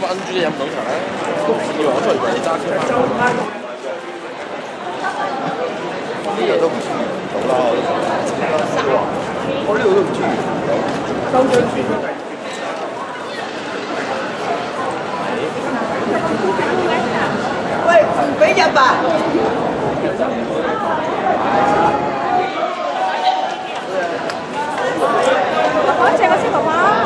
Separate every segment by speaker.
Speaker 1: 乜恩豬都飲唔到茶咧？都唔以為我出嚟為你揸車翻。呢樣都唔知到啦，我呢度都唔知。收張船都計。
Speaker 2: 喂，唔俾入啊！
Speaker 3: 我借個先爸爸。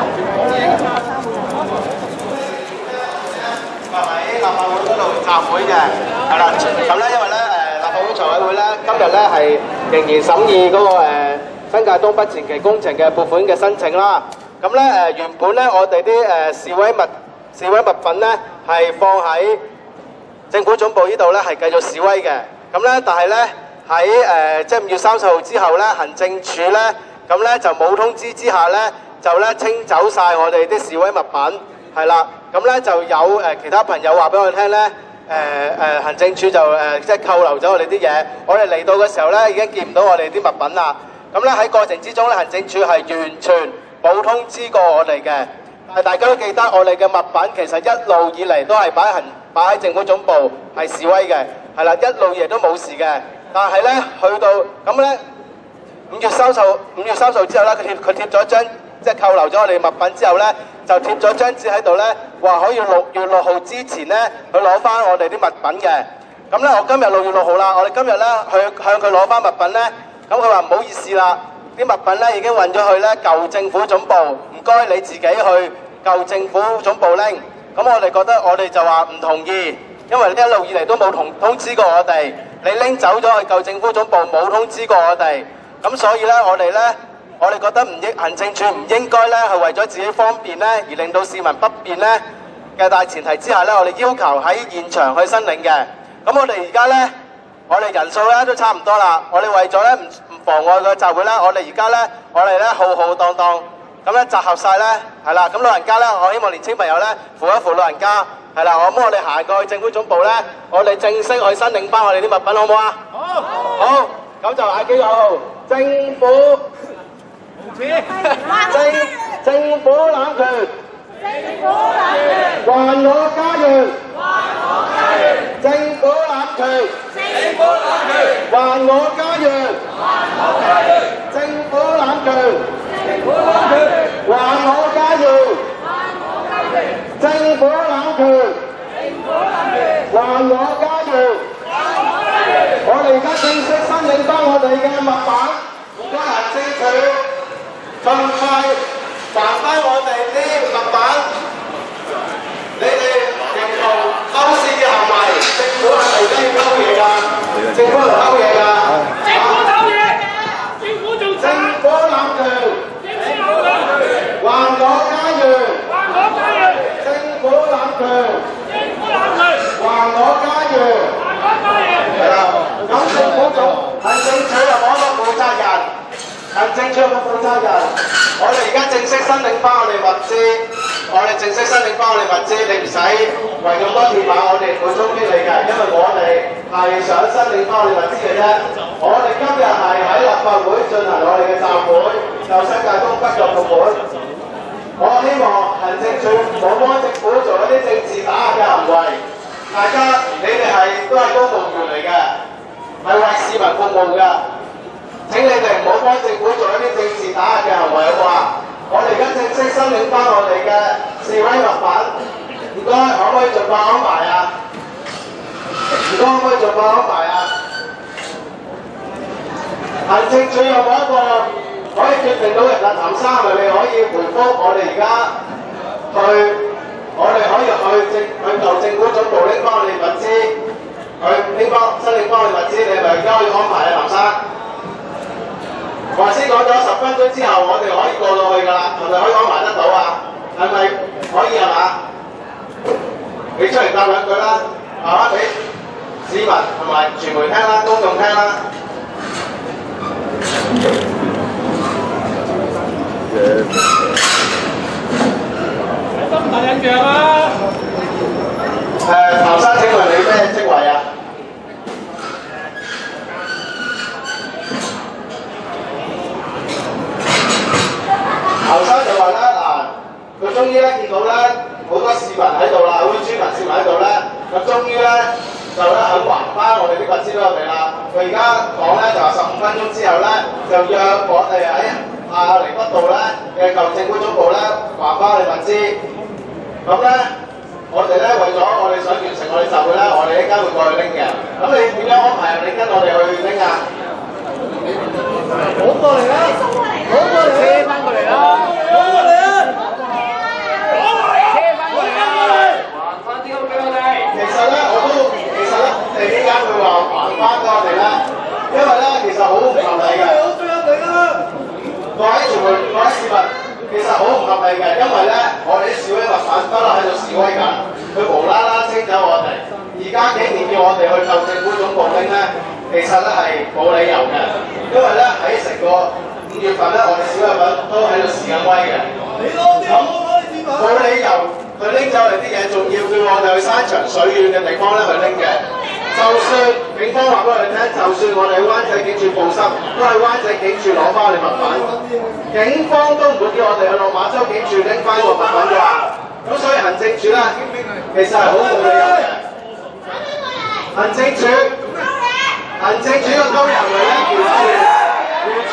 Speaker 4: 喺立法會嗰度集會嘅，係啦。咁咧，因為咧立法會財委會咧今日咧係仍然審議嗰個新界東北前期工程嘅撥款嘅申請啦。咁咧原本咧我哋啲示威物品咧係放喺政府總部呢度咧係繼續示威嘅。咁咧但係咧喺即係5月30號之後咧，行政署咧咁咧就冇通知之下咧就咧清走晒我哋啲示威物品，係啦。咁咧就有其他朋友話俾我哋聽咧，行政署就即係扣留咗我哋啲嘢。我哋嚟到嘅時候咧已經見唔到我哋啲物品啦。咁咧喺過程之中咧，行政署係完全冇通知過我哋嘅。但係大家都記得我哋嘅物品其實一路以嚟都係擺喺政府總部係示威嘅，係啦，一路以嚟都冇事嘅。但係咧去到咁咧5月30號之後咧，佢貼咗張即係扣留咗我哋物品之後咧，就貼咗張紙喺度咧，話可以6月6號之前咧去攞翻我哋啲物品嘅。咁咧我今日6月6號啦，我哋今日咧去向佢攞翻物品咧，咁佢話唔好意思啦，啲物品咧已經運咗去咧舊政府總部，唔該你自己去舊政府總部拎。咁我哋覺得我哋就話唔同意，因為一路以嚟都冇通知過我哋，你拎走咗去舊政府總部冇通知過我哋，咁所以咧我哋覺得行政署唔應該咧係為咗自己方便咧而令到市民不便咧嘅大前提之下咧，我哋要求喺現場去申領嘅。咁我哋而家咧，我哋人數咧都差唔多啦。我哋為咗咧唔妨礙個集會咧，我哋而家咧浩浩蕩蕩咁咧集合晒咧，係啦。咁老人家咧，我希望年青朋友咧扶一扶老人家，係啦。咁我哋行過去政府總部咧，我哋正式去申領翻我哋啲物品，好唔好啊？好。咁就嗌幾個號，政府濫權，還我家園，政府濫權，還我家園，政府濫權，還我家園，政府濫權，還我家園。我哋而家正式申領翻我哋嘅物品，唔該行政署盡快還翻我哋啲物品。你哋認同偷竊嘅行為，政府係咪真係偷嘢㗎？政府係偷嘢㗎？
Speaker 5: 政府偷嘢，政府仲政府濫權，
Speaker 4: 還我家園，政府濫權，還我家園。係啦，咁政府行政署又冇一個負責人，行政署有冇負責人？我哋而家正式申領翻我哋物資，你唔使為咁多電話，我哋會通知你嘅，因為我哋係想申領翻我哋物資嘅啫。我哋今日係喺立法會進行我哋嘅集會，就新界東北嘅撥款。我希望行政署唔好幫政府做一啲政治打壓嘅行為。大家你哋都係公務員嚟嘅，係為市民服務嘅。請你哋唔好幫政府做一啲政治打壓嘅行為，好唔好啊？我哋而家正式申領翻我哋嘅示威物品，唔該，可唔可以盡快安排啊？唔該，可唔可以盡快安排啊？行政署有冇一個可以決定到嘅？譚生係咪你可以回覆我哋而家我哋可以去舊政府總部拎翻我哋物資，申領翻我哋物資，你係咪而家可以安排啊，譚生？我先講咗10分鐘之後，我哋可以過到去㗎啦，係咪可以安排得到啊？係咪可以係嘛？你出嚟答兩句啦，係嘛？俾市民同埋傳媒聽啦，公眾聽啦。
Speaker 5: 咁大印象啊！
Speaker 4: 譚生，請問你咩職位啊？後生就話咧，嗱，佢終於咧見到咧好多市民喺度啦，好多村民市民喺度咧，咁終於咧就咧肯還翻我哋啲物資俾我哋啦。佢而家講咧就話15分鐘之後咧就約我哋喺亞厘畢道咧嘅舊政府總部咧還翻我哋物資。咁咧我哋咧為咗我哋想完成我哋集會咧，我哋一間會過去拎嘅。咁你點樣安排你跟我哋去拎啊？
Speaker 1: 我過嚟啦！我過嚟，車翻過嚟啦！我過嚟啊！車翻過嚟啦！還翻啲屋俾我哋。
Speaker 4: 其實咧，你點解會話還翻俾我哋咧？因為咧，其實好唔合理嘅。
Speaker 1: 我最入嚟啦！
Speaker 4: 各位傳媒、各位市民，其實好唔合理嘅，因為咧，我哋啲示威物販不嬲喺度示威緊，佢無啦啦清走我哋，而家竟然叫我哋去舊政府總部拎咧，其實咧係冇理由嘅，因為咧喺成個5月份咧，我哋示威物販都喺度示緊威嘅。咁冇理由佢拎走嚟啲嘢，仲要叫我哋去山長水遠嘅地方咧去拎嘅。就算警方話俾我哋聽，就算我哋去灣仔警署報失，都係灣仔警署攞翻我哋物品。警方都唔會叫我哋去落馬洲警署拎翻個物品嘅話，咁所以行政署咧，其實係好冇理由嘅。行政署個高人嚟咧，完全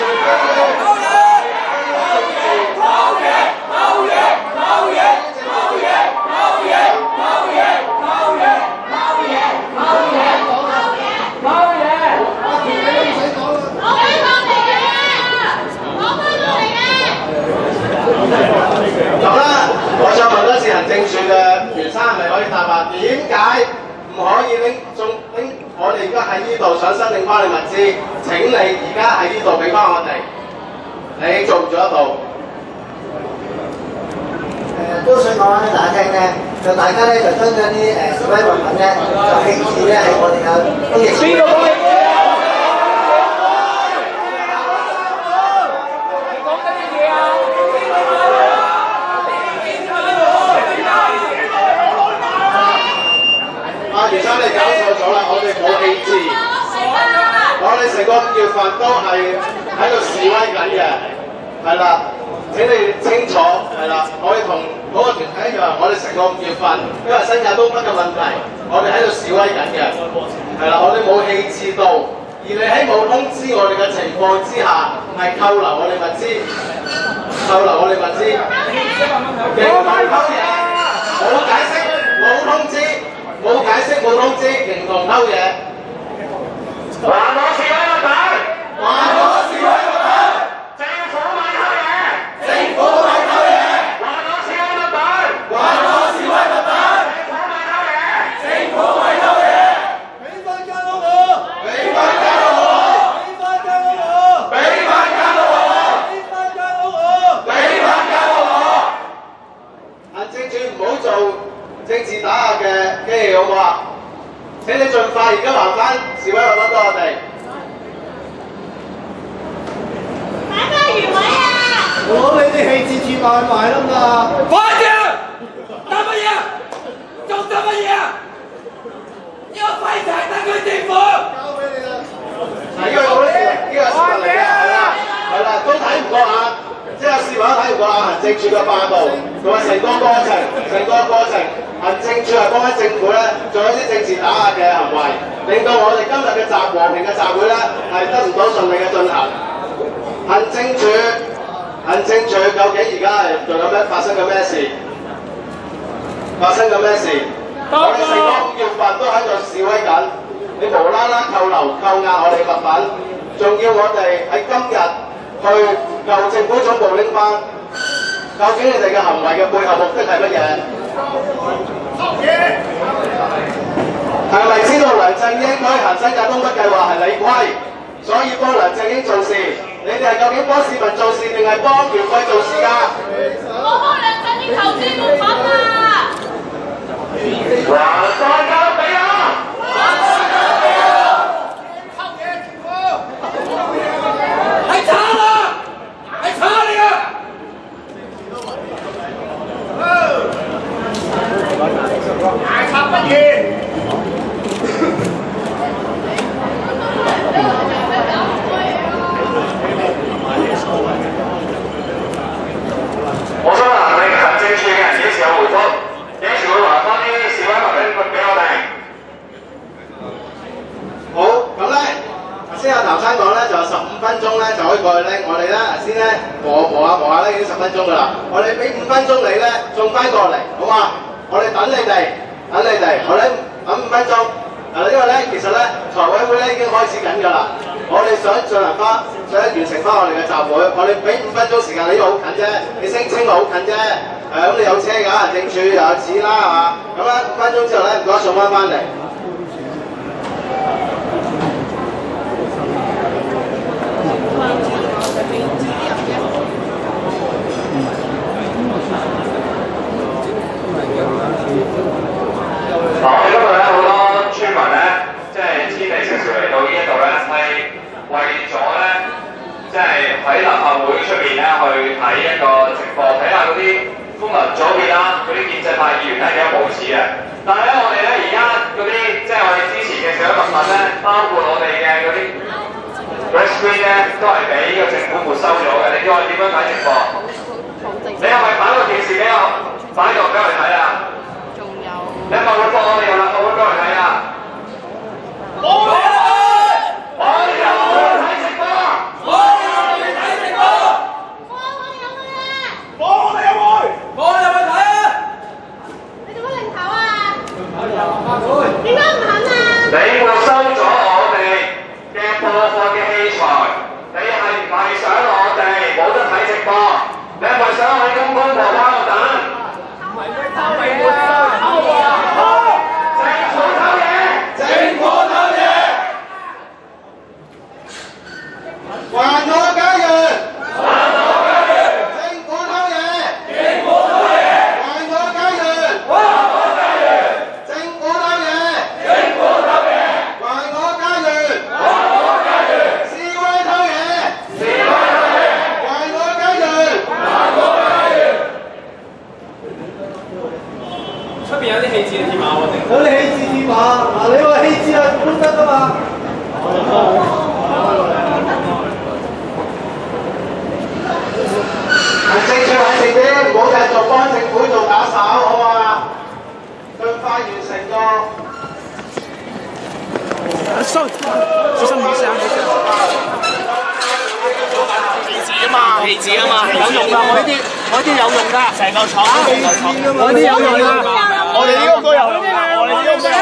Speaker 4: 我想問多次行政署嘅袁生係咪可以答話？點解唔可以拎？我哋而家喺呢度想申領翻你物資，請你而家喺呢度俾翻我哋，你做唔做得到？
Speaker 2: 都想講俾大家聽咧，就大家咧就將嗰啲示威物品咧就棄置咧喺我哋嘅公營。邊個講棄置啊？你講緊乜嘢啊？
Speaker 4: 袁生你搞錯咗啦！我哋冇棄置，我哋成個5月份都係喺度示威緊嘅，係啦。請你清楚，係啦。我哋同嗰個團體一樣，我哋成個5月份，因為新界東北嘅問題，我哋喺度示威緊嘅，係啦。我哋冇棄置到，而你喺冇通知我哋嘅情況之下，係扣留我哋物資，扣留我哋物資，認同偷嘢，冇解釋，冇通知。冇解釋冇通知，形同偷嘢。還我示威物品！還我示威物品！政府咪偷嘢！政府咪偷嘢！還我示威物品！還我示威物品！政府咪偷嘢！政府咪偷嘢！俾翻間屋我！俾翻間屋我！俾翻間屋我！俾翻間屋我！俾翻間屋我！俾翻間屋我！行政署唔好做政治打壓嘅機器好唔好啊？請你盡快而家還翻示威物品俾我哋。
Speaker 3: 買咩魚位啊？
Speaker 1: 攞你啲棄置處賣啦嘛！
Speaker 5: 快啲！得乜嘢？做得乜嘢？要廢柴特區政府！
Speaker 1: 交俾你啦！
Speaker 4: 嗱，呢個市民嚟嘅，係啦，都睇唔過眼。即係市民都睇唔過眼行政署嘅霸道，同埋成個過程，行政署係幫緊政府咧做一啲政治打壓嘅行為，令到我哋今日嘅和平嘅集會咧係得唔到順利嘅進行。行政署究竟而家係做緊咩？發生緊咩事？我哋成個5月份都喺度示威緊，你無啦啦扣押我哋物品，仲要我哋喺今日去舊政府總部拎翻，究竟你哋嘅行為嘅背後目的係乜嘢？係咪知道梁振英推行新界東北計劃係違規，所以幫梁振英做事？你哋係究竟幫市民做事定係幫權貴做事㗎？
Speaker 3: 我幫梁振英投資物品啊！
Speaker 4: 還再交俾我！
Speaker 5: 係賊啊！係賊嚟㗎！大賊不義！
Speaker 4: 我想我哋俾5分鐘你咧送翻過嚟，好嘛？我哋等你哋，我哋等5分鐘。因為咧，其實咧財委會咧已經開始緊㗎啦。我哋想進行翻，想完成翻我哋嘅集會，我哋俾5分鐘時間，你呢個好近啫，你聲稱話好近啫。咁你有車㗎，政署又有錢啦，係嘛？咁咧5分鐘之後咧，唔該送翻嚟。
Speaker 6: 嗱，我哋今日咧好多村民咧，即係千里迢迢嚟到呢一度咧，係為咗咧，即係喺立法會出邊咧去睇一個直播，睇下嗰啲功能組別啦，嗰啲建制派議員咧幾咁無恥嘅。但係咧，我哋咧而家嗰啲即係我哋支持嘅社會物品咧，包括我哋嘅嗰啲 red screen 咧，都係俾個政府沒收咗嘅。你叫我哋點樣睇直播？你係咪擺個電視俾我擺度俾我哋睇啊？你係咪會放我哋入立法會俾我哋睇啊？我哋又會睇直播，我哋又會睇直播，我哋又會睇啊！
Speaker 3: 你做乜擰頭啊？點解唔肯啊？
Speaker 6: 你沒收咗我哋嘅播放嘅器材，你係唔係想我哋冇得睇直播？你係咪想我哋公公婆婆喺度等？唔係咩偷嘢啊！
Speaker 4: 還我家園，還我家園，政府偷嘢，政府偷嘢，還我家園，還我家園，政府偷嘢，政府偷嘢，還我家園，還我家園，示威偷嘢，示威偷嘢，還我家園，還我家園。
Speaker 5: 出邊有啲棄置嘅鐵馬喎，
Speaker 2: 有啲棄置鐵馬，嗱你話棄置啊都得㗎嘛。
Speaker 4: 行政處穩定啲，唔好繼續幫政府做打手，好嘛？盡快完成個。
Speaker 7: 收，小心冇聲，冇聲。棄置啊嘛，有用㗎，我呢啲有用㗎，成嚿廠，我呢啲有用㗎，我哋呢個都有用㗎，我哋呢個都有用㗎。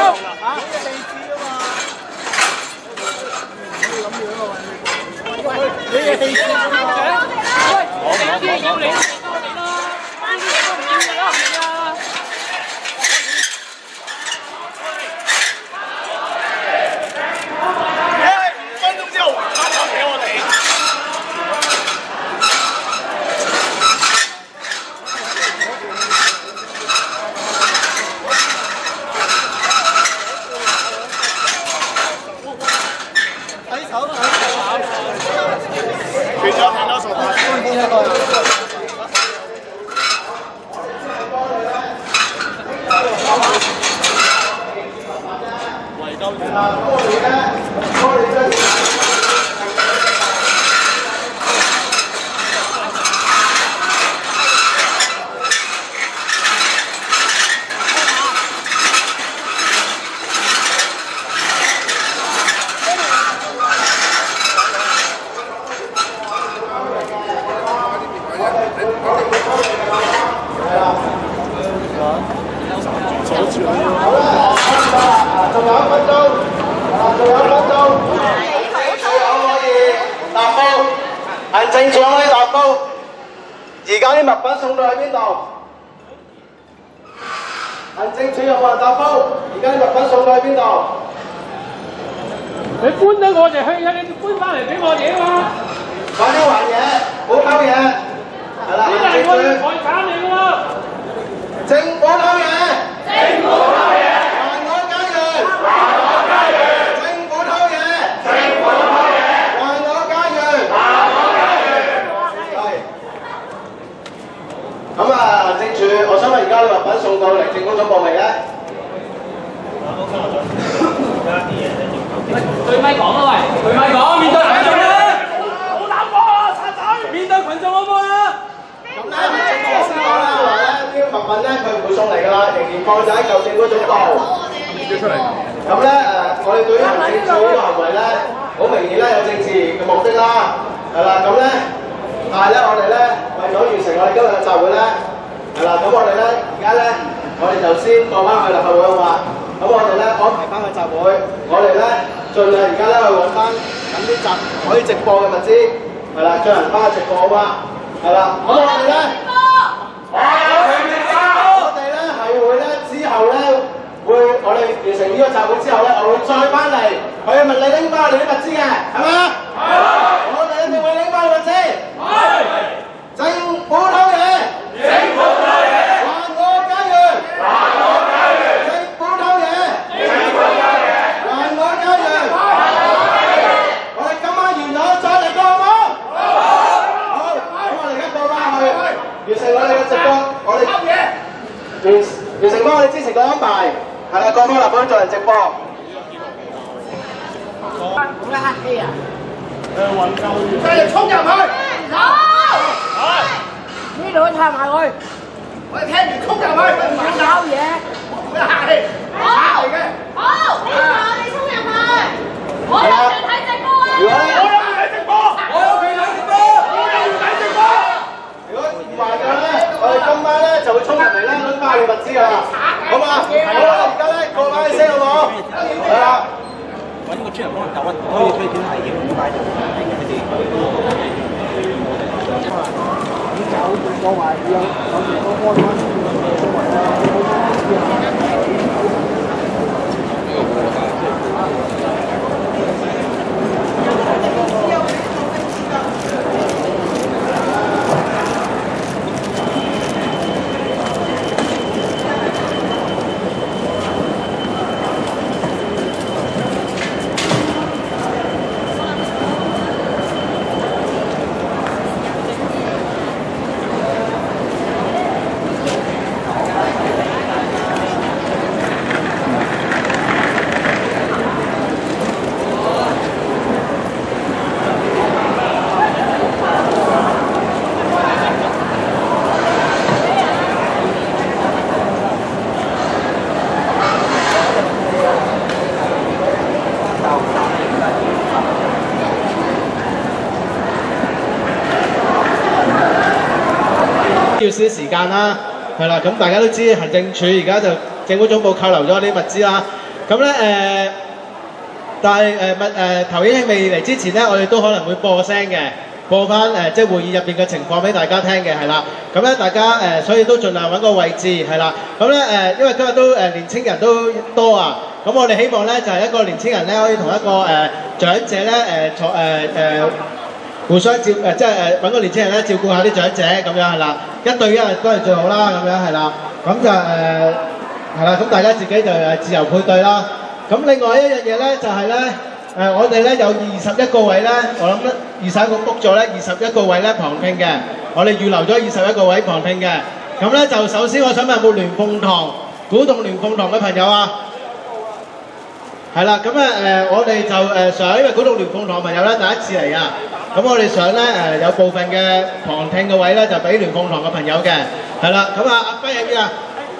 Speaker 7: 你哋棄置啊嘛？我哋有啲要你，我哋咯，班啲嘢都唔要你啦，係啊！5分鐘之後還翻手俾我哋。
Speaker 4: 行政長可以答到，而家啲物品送到去邊度？行政處有冇人答到？而家啲物品送到去邊度？
Speaker 5: 你搬得我哋去啊！你搬翻嚟俾我哋啊嘛！
Speaker 4: 快啲還嘢，唔好偷嘢。係啦，
Speaker 5: 呢個係我哋嘅財產嚟㗎喎！
Speaker 4: 政府偷嘢，政府偷嘢，還我家園，還我家園，政府偷嘢，政府偷嘢，還我家園，還我家園。係。咁啊，行政處，我想問而家啲物品送到嚟政府總部未咧？
Speaker 5: 對咪講啊喂，對咪講，面對群眾咧，好難過啊，賊仔！面對群眾好唔好啊？
Speaker 4: 咁咧，政府先講啦，話咧啲物品咧佢唔會送嚟㗎啦，仍然放咗喺舊政府總部。咁咧我哋對於行政處呢個行為咧，好明顯咧有政治嘅目的啦，係啦，咁咧但係咧，我哋咧為咗完成我哋今日嘅集會咧，係啦，咁我哋咧而家咧，我哋就先過翻去立法會好嘛？咁我哋咧安排翻個集會，我哋咧盡量而家咧去揾翻緊啲可以直播嘅物資，係啦，進行翻個直播好嘛？係啦，咁我哋咧，我哋咧係會咧之後咧會我哋完成呢個集會之後咧，我會再翻嚟，佢問你拎翻我哋啲物資嘅，係咪啊？我哋一定會拎翻物資。政府偷嘢，政府偷嘢，還我家園，還我家園，政府偷嘢，政府偷嘢，還我家園，還我家園。我哋今晚完咗再嚟過好冇？好，咁我哋而家過翻去，完成我哋嘅直播，我哋完成翻我哋之前嘅安排，係啦，過翻立法會進行直播。
Speaker 3: 咁咧黑機啊！
Speaker 7: 繼續衝入去！
Speaker 3: 呢度探下佢，
Speaker 7: 我哋聽完衝入去，
Speaker 3: 唔好搞嘢。
Speaker 7: 咩客氣？
Speaker 3: 好，
Speaker 7: 嚟嘅。
Speaker 3: 好，呢個我哋衝入去，我有權睇直播啊！
Speaker 7: 我有權睇直播，我有權睇直播，我有權睇直播。
Speaker 4: 如果唔係嘅咧，我哋今晚咧就會衝入嚟咧攞翻你物資㗎啦，好嘛？好啦，而家咧過翻去先好冇？係啦。
Speaker 8: 揾個專人幫人救啊！可以推片危險咁解就佢哋。
Speaker 4: 要少時間啦，係啦，咁大家都知行政處而家就政府總部扣留咗啲物資啦，咁咧但係頭英未嚟之前咧，我哋都可能會播聲嘅，播翻即係會議入邊嘅情況俾大家聽嘅，係啦，咁咧大家所以都盡量揾個位置係啦，咁咧因為今日都年青人都多啊，咁我哋希望咧就係一個年青人咧可以同一個長者咧互相即係揾個年青人咧照顧下啲長者咁樣係啦，一對一都係最好啦，咁樣係啦，咁就係啦，咁大家自己就自由配對啦。咁另外一樣嘢咧就係咧我哋咧有21個位咧，我諗咧21個 book 咗咧21個位咧旁聽嘅，我哋預留咗21個位旁聽嘅。咁咧就首先我想問有冇聯鳳堂古洞聯鳳堂嘅朋友啊？係啦，咁我哋就想，因為古洞聯鳳堂朋友咧第一次嚟啊，咁我哋想咧有部分嘅旁聽嘅位咧就俾聯鳳堂嘅朋友嘅，係啦，咁阿輝喺邊啊？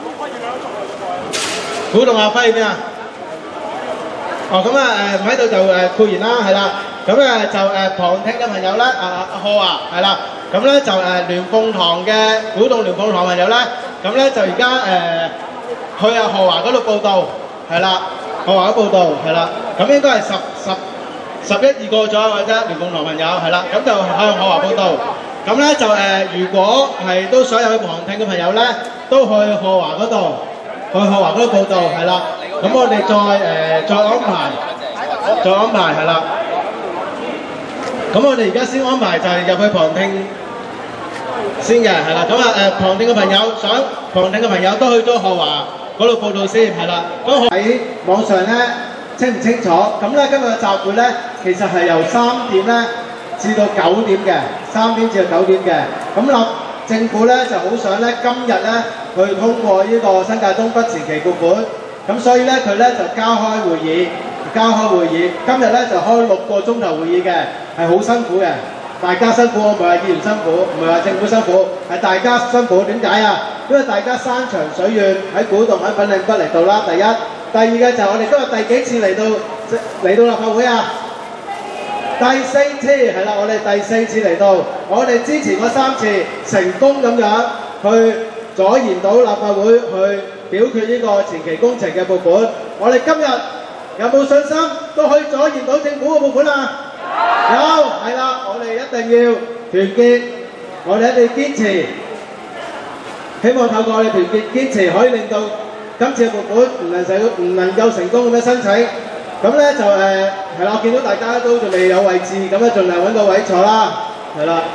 Speaker 4: 古洞阿輝喺邊啊？哦，咁唔喺度就固然啦，係啦，咁就旁聽嘅朋友咧，阿浩啊，係啦，咁咧就聯鳳堂嘅古洞聯鳳堂朋友咧，咁咧就而家去阿何華嗰度報道，係啦。我話咗報道係啦，咁應該係11、12個左右嘅啫，聯鳳堂朋友係啦，咁就向我華報道。咁咧就如果係都想入去旁聽嘅朋友咧，都去何華嗰度，去何華嗰度報道係啦。咁我哋再安排係啦。咁我哋而家先安排就係入去旁聽先嘅係啦。咁旁聽嘅朋友想旁聽嘅朋友都去咗何華嗰度報道先係啦，咁喺網上咧清唔清楚？咁咧今日嘅集會咧，其實係由3點咧至到9點嘅，3點至到9點嘅。咁政府咧就好想咧今日咧去通過呢個新界東北前期撥款，咁所以咧佢咧就交開會議。今日咧就開6個鐘頭會議嘅，係好辛苦嘅。大家辛苦，我唔係話議員辛苦，唔係話政府辛苦，係大家辛苦。點解啊？因為大家山長水遠喺古洞喺粉嶺北嚟到啦，第一。第二嘅就係我哋今日第幾次嚟到立法會啊？
Speaker 9: 第4次係啦，我哋第4次嚟到，我哋之前嗰3次成功咁樣去阻延到立法會去表決呢個前期工程嘅撥款。我哋今日有冇信心都可以阻延到政府嘅撥款啊？有，係啦，我哋一定要團結，我哋一定要堅持，希望透過我哋團結堅持，可以令到今次嘅撥款唔能夠成功咁樣申請。咁咧就係啦，我見到大家都仲未有位置，咁咧盡量揾個位坐啦，係啦。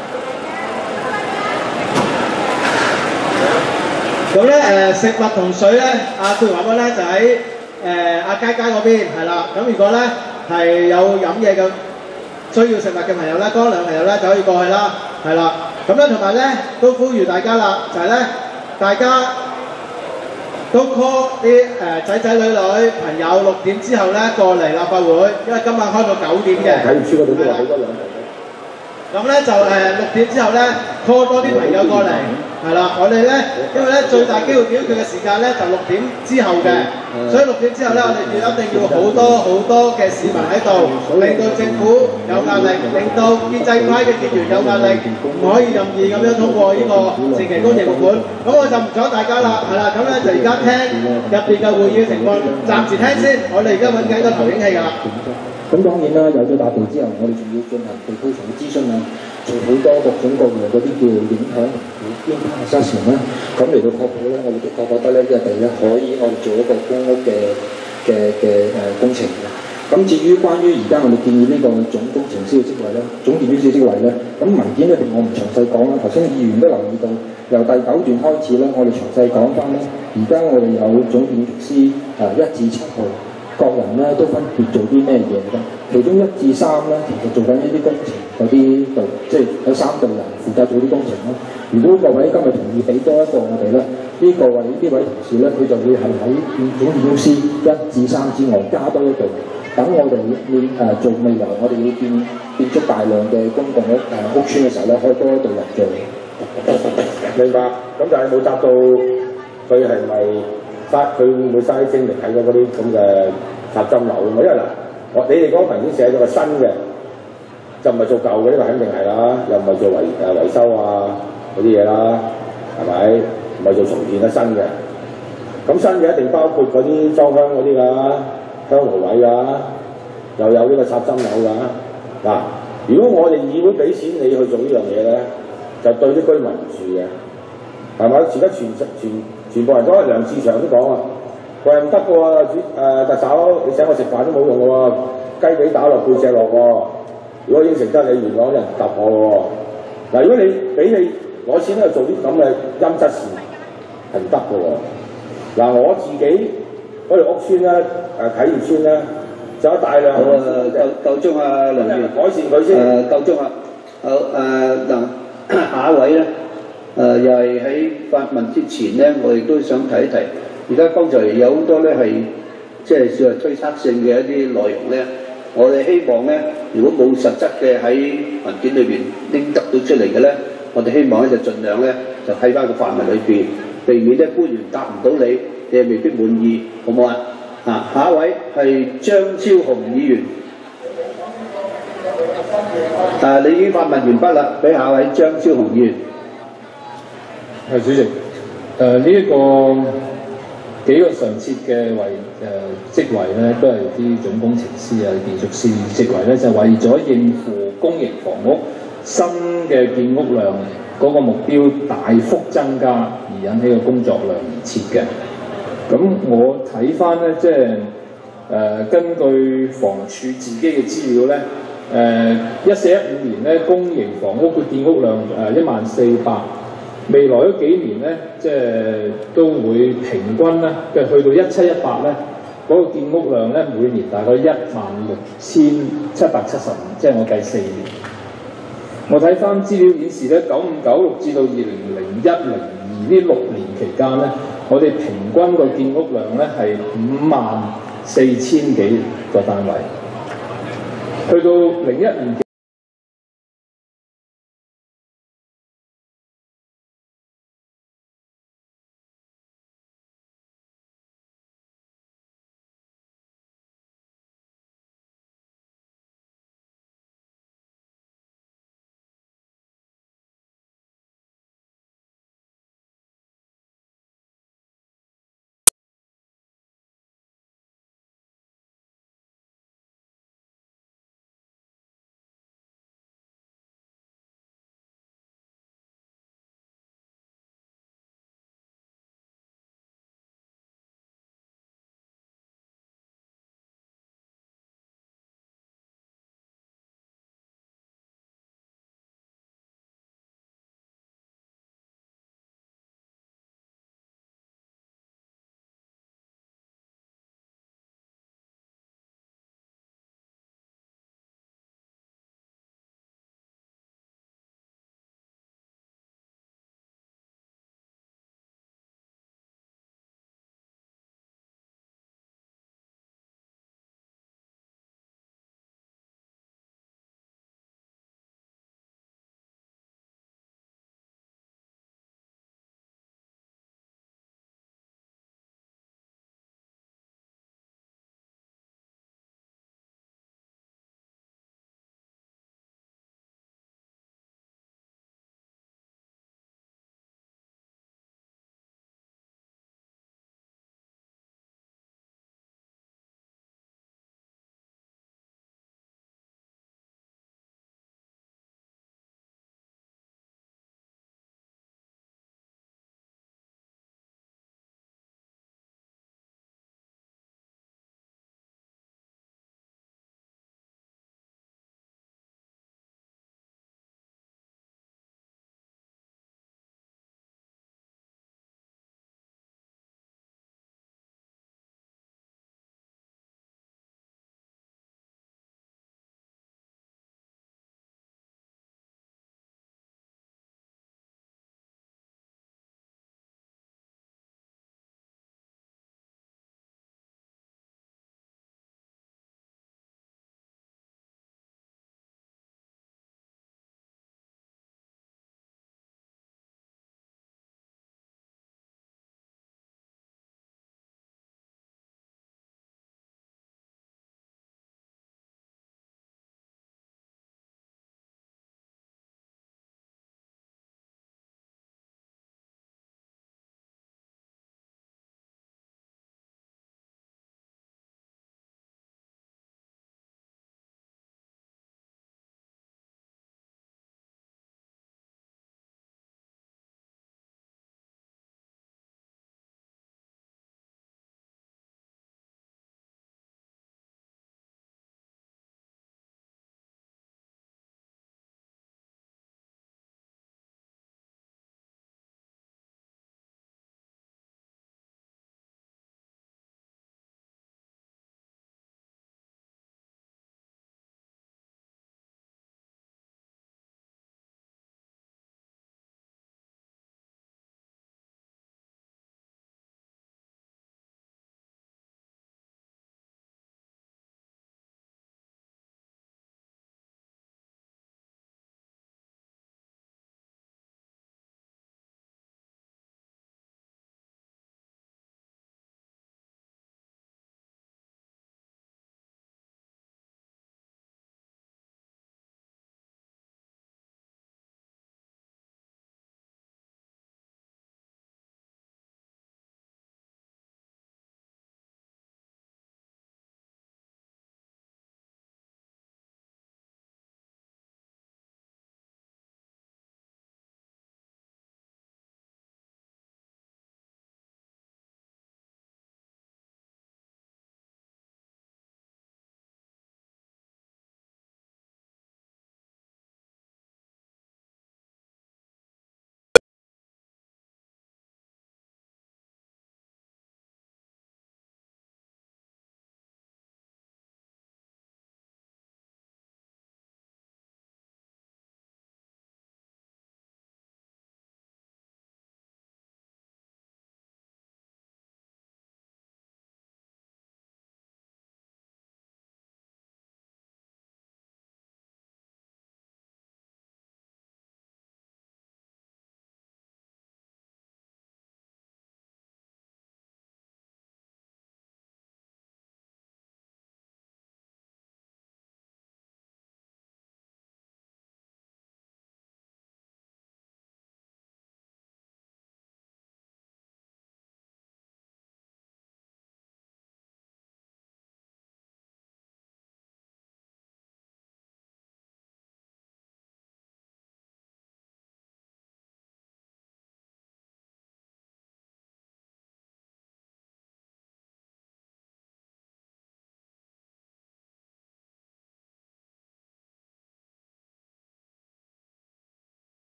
Speaker 9: 咁咧食物同水咧，阿佩華哥咧就喺阿佳佳嗰邊，係啦。咁如果咧係有飲嘢嘅需要食物嘅朋友咧，乾糧朋友咧就可以過去啦，係啦。咁咧同埋咧都呼籲大家啦，就係咧大家都 call 啲仔仔女女朋友6點之後咧過嚟立法會，因為今晚開到9點嘅。睇唔出嗰度都話好多兩台。咁咧就6點之後咧 call 多啲朋友過嚟，係啦。我哋咧因為咧最大機會表決嘅時間咧就6點之後嘅，所以6點之後咧我哋一定要好多嘅市民喺度，令到政府有壓力，令到建制派嘅議員有壓力，唔可以任意咁樣通過呢個前期工程撥款。咁我就唔阻大家啦，係啦。咁咧就而家聽入邊嘅會議嘅情況，暫時聽先。我哋而家揾緊個投影器㗎啦。
Speaker 10: 咁當然啦，有咗大地之後，我哋仲要進行地區上嘅諮詢啊，做好多各種各樣嗰啲叫影響impact assessment啦，咁嚟到確保咧，我哋的確覺得咧，呢個地咧可以我哋做一個公屋嘅工程嘅。咁至於關於而家我哋建議呢個總工程師嘅職位咧，總建築師職位咧，咁文件裏邊我唔詳細講啦。頭先議員都留意到，由第9段開始咧，我哋詳細講翻咧，而家我哋有總建築師1至7號。各人咧都分別做啲咩嘢咧？其中1至3咧，其實做緊呢啲工程嗰啲隊，即係有3隊人負責做啲工程咯。如果各位今日同意俾多一個我哋咧，呢位同事咧，佢就會係喺總建築師1至3之外加多一隊，等我哋做未來我哋要建築大量嘅公共屋邨嘅時候咧，可以多一隊人做。
Speaker 11: 明白。咁但係冇答到佢係咪？佢會唔會嘥精力睇嗰啲咁嘅插針樓啊？因為嗱，你哋嗰份已經寫咗個新嘅，就唔係做舊嘅，呢個肯定係啦，又唔係做維修啊嗰啲嘢啦，係咪？唔係做重建得新嘅。咁新嘅一定包括嗰啲裝香嗰啲㗎，香爐位㗎，又有呢個插針樓㗎。嗱，如果我哋議會俾錢你去做呢樣嘢咧，就對啲居民唔住嘅，係咪？而家全部人都係梁志祥都講啊，佢話唔得嘅喎，特首你請我食飯都冇用嘅喎，雞髀打落背脊落喎。如果應承得你，元朗人揼我喎。嗱，如果你俾你攞錢去做啲咁嘅陰質事，係唔得嘅喎。嗱，我自己嗰條屋邨咧，啟業邨咧，就有大量
Speaker 12: 夠鐘啊，梁議員，
Speaker 11: 改善佢先。
Speaker 12: 夠鐘啊，好嗱，下一位咧。又係喺發問之前咧，我亦都想提一提。而家剛才有好多咧係即係算係推測性嘅一啲內容咧，我哋希望咧，如果冇實質嘅喺文件裏邊拎得到出嚟嘅咧，我哋希望咧就盡量咧就喺翻個範圍裏邊，避免咧官員答唔到你，你係未必滿意，好唔好啊？下一位係張超雄議員。你已經發問完畢啦，俾下一位張超雄議員。
Speaker 13: 係主席，呢一個幾個常設嘅職位咧，都係啲總工程師啊、建築師職位咧，就為咗應付公營房屋新嘅建屋量嗰個目標大幅增加而引起嘅工作量而設嘅。咁我睇翻咧，即係根據房署自己嘅資料咧，14-15年咧公營房屋嘅建屋量14000。未來嗰幾年咧，即係都會平均咧，去到17-18咧，嗰個建屋量咧，每年大概16775，即係我計4年。我睇翻資料顯示咧，9596至到2001-02呢6年期間咧，我哋平均個建屋量咧係54000幾個單位，去到01-02。